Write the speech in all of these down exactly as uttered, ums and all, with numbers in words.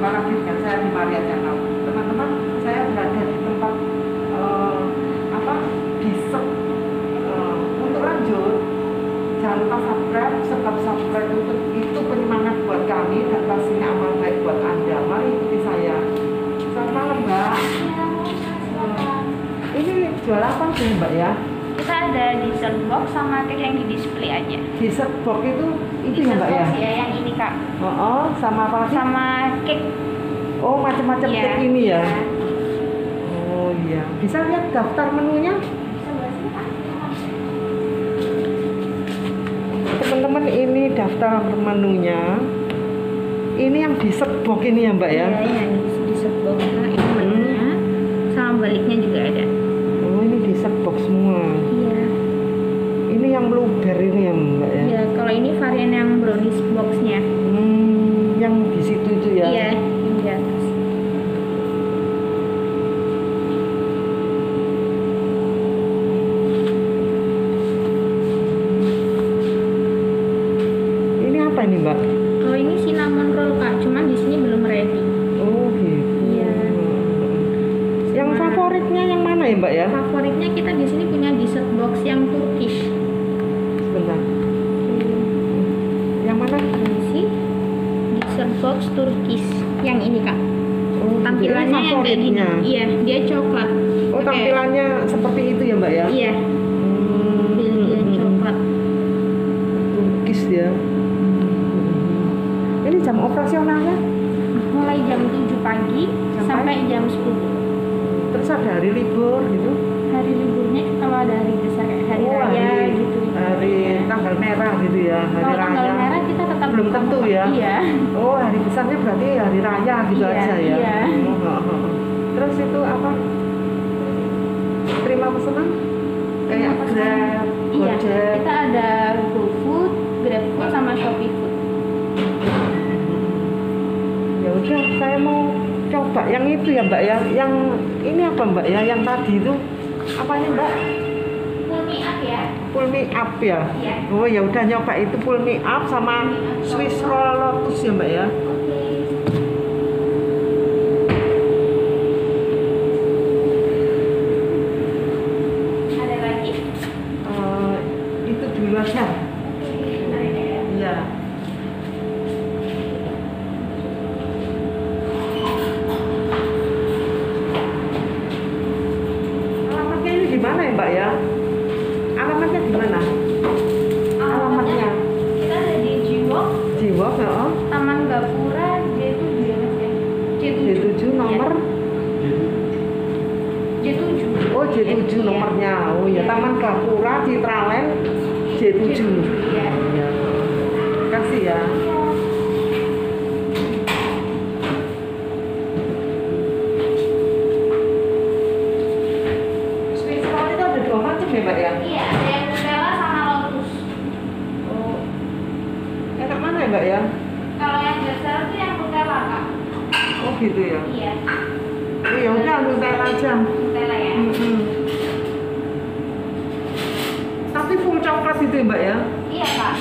Jumpa lagi dengan saya di Maria Channel. Teman-teman, saya berada di tempat uh, apa Gisep. Uh, untuk lanjut, jangan lupa subscribe, sebab subscribe itu, itu penyemangat buat kami dan pastinya amal baik buat Anda. Mari ikuti saya. Selamat malam, Mbak. Uh, ini jual apa sih, Mbak ya? Kita ada dessert box sama cake yang di display aja. Dessert box itu itu ya, Mbak ya? ya? Yang ini Kak. Oh, oh sama apa lagi? Sama cake. Oh, macam-macam Iya. cake ini ya? Iya. Oh iya. Bisa lihat daftar menunya? Teman-teman, ini daftar menunya. Ini yang dessert box ini ya, Mbak ya? Iya, yang dessert box. Nah, ini menunya. Sama baliknya juga ada. Oh, ini dessert box semua. Iya. Ini yang blueberry ini ya, Mbak ya? Iya, kalau ini varian yang brownies boxnya. Hmm, yang di situ itu ya? Iya, yang di atas. Ini apa ini, Mbak? Kalau ini cinnamon roll Kak, cuman di sini belum ready. Oh gitu. Iya. Yang Sama- favoritnya yang mana ya, Mbak ya? Favoritnya kita di sini punya dessert box yang Turkish. Sebentar. Yang mana? Ini sih dessert box Turkish yang ini Kak. Oh, Tampilannya ini yang kayak gini. favoritnya. Iya, dia coklat. Oh, Oke. tampilannya seperti itu ya, Mbak ya? Iya, Hmm. Belgian coklat. Turkis ya. Ini jam operasionalnya? Mulai jam tujuh pagi Sampai? sampai jam sepuluh. Terus ada hari libur gitu? Hari liburnya kalau ada hari besar kayak hari Oh, raya hari- gitu. Hari tanggal merah gitu ya, hari Kalau raya. tanggal merah kita tetap Belum buka tentu buka. ya? Iya. Oh, hari besarnya berarti hari raya gitu Iya, aja ya? iya. Oh, oh, oh. Terus itu apa? Terima pesanan? Kayak Terima Grab, Iya, Gojek. kita ada GoFood, GrabFood sama Shopee Food. Ya udah, saya mau coba yang itu ya, Mbak ya. Yang ini apa, Mbak ya? Yang tadi itu apanya, Mbak? Full mie up ya. Full mie up ya? Iya. Oh ya udah, nyoba itu full mie up sama Swiss roll lotus ya, Mbak ya. Oke. Ada lagi? Eh, itu dulu aja. Oke, ada ya. Iya. Alamatnya ini di mana ya, Mbak ya? Alamatnya di mana? Alamatnya? Kita ada di Jiwok, Jiwa, ya. Taman Gapura J tujuh ya Mas ya. J J tujuh nomor. J tujuh. Oh, J tujuh nomornya. Oh ya, Taman Gapura Citraland J tujuh. Iya. Ya. Kasih ya. Swiss roll itu ada dua macam ya, Mbak ya? Iya, ada yang Nutella sama Lotus. Oh. Enak mana ya, Mbak ya? Kalau yang besar itu yang Nutella Kak. Oh gitu ya. Iya, Oh ya udah, Nutella aja. Nutella ya. Mm-mm. Tapi full coklat itu ya, Mbak ya? Iya Kak.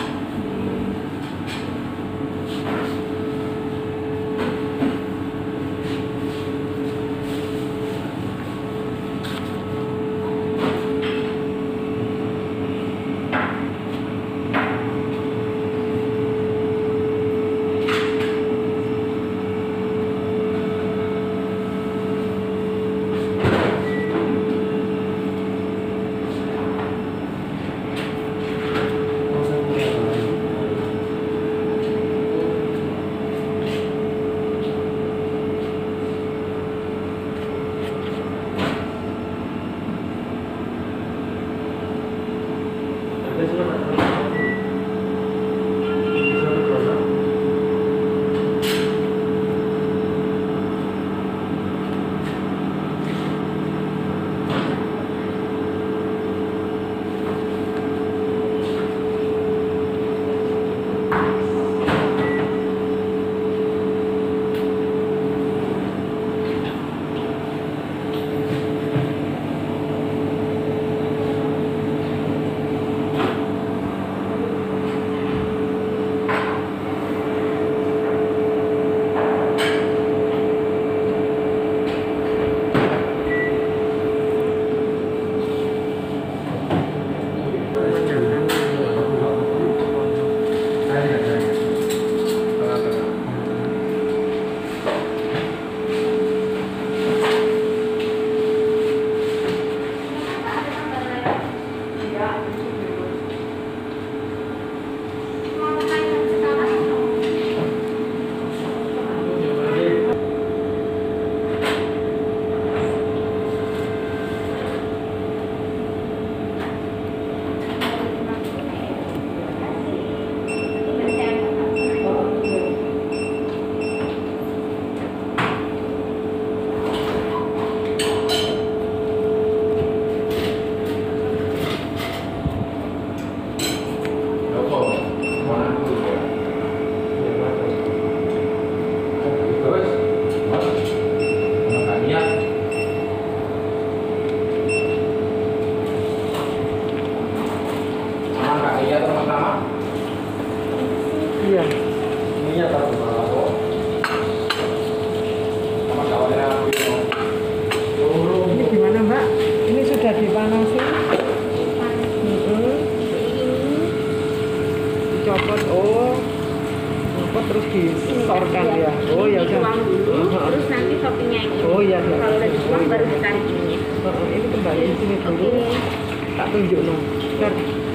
dicopot. Oh, copot terus disorkan ya. Oh ya udah. Dituang dulu, Uh-huh. terus nanti toppingnya ini. Oh iya, iya. Kalau udah dituang baru ditarik ini. Uh-uh, ini kembali di sini dulu. Oke. Tak tunjuk no. Bentar.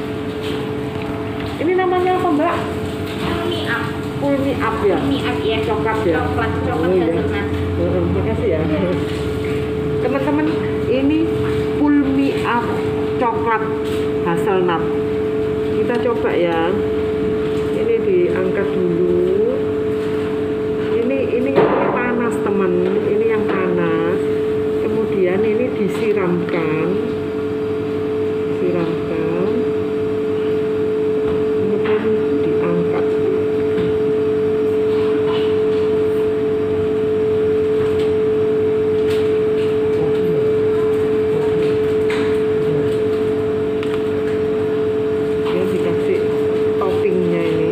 Ini namanya apa Mbak? Mie up, Pulmi up ya. mie up ya, coklat, Ya. coklat, coklat Oh, iya. hazelnut. Uh, makasih ya. Teman-teman, ini pulmi up coklat hazelnut. Kita coba ya. Ini diangkat dulu. Ini ini ini panas teman. Ini yang panas. Kemudian ini disiramkan. Disiramkan. Kemudian diangkat. Dia dikasih toppingnya ini.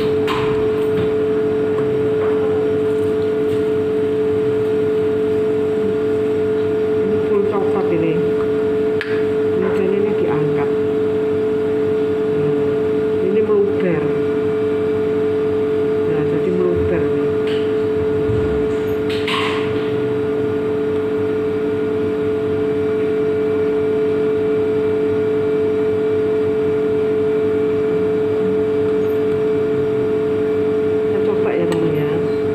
Ini full coklat ini. Kemudian ini diangkat. Hmm. Ini meluber. Nah, jadi meluber nih. Kita coba ya teman ya.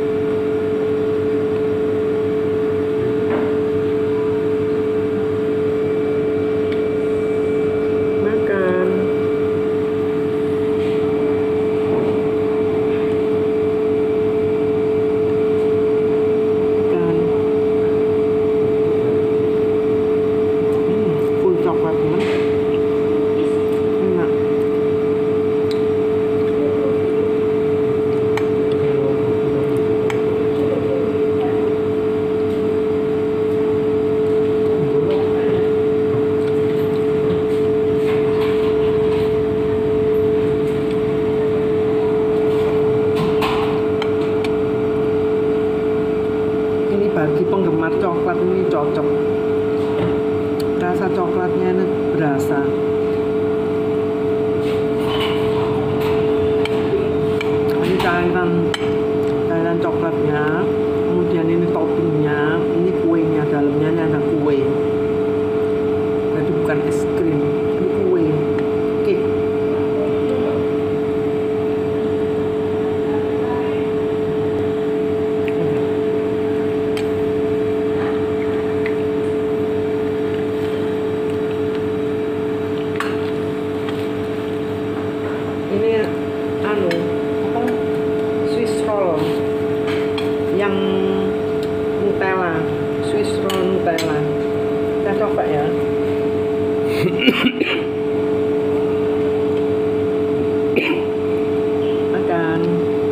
Makan. Makan. Hmm, full coklat teman. Enak. Ini bagi penggemar coklat ini cocok. Rasa coklatnya ini berasa. Ini cairan cairan coklatnya. Kemudian ini toppingnya. Ini kuenya, dalamnya ini ada kue. Jadi bukan es krim, ini kue, cake. Ini anu apa Swiss roll yang Nutella, Swiss roll Nutella. Kita coba ya. Makan.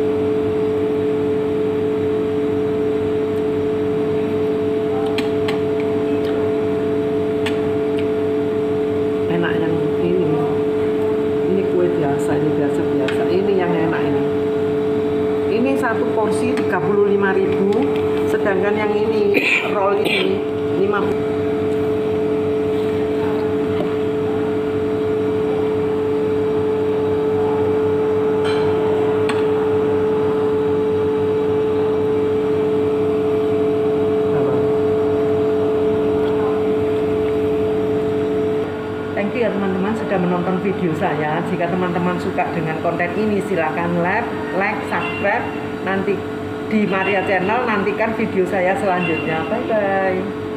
Enak yang ini. Ini kue biasa, ini biasa biasa. Ini yang enak ini. Ini satu porsi tiga puluh lima ribu, sedangkan yang ini roll ini lima puluh. Thank you ya teman-teman sudah menonton video saya. Jika teman-teman suka dengan konten ini silakan like, like, subscribe. Nanti di Maria Channel nantikan video saya selanjutnya. Bye bye.